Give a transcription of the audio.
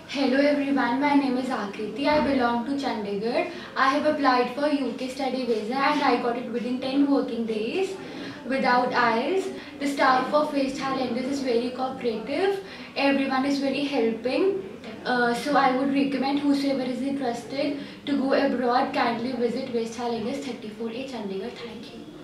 Hello everyone, my name is Aakriti. I belong to Chandigarh. I have applied for UK study visa and I got it within 10 working days without IELTS. The staff of West Highlanders is very cooperative. Everyone is very helping. So I would recommend whosoever is interested to go abroad, kindly visit West Highlanders 34A Chandigarh. Thank you.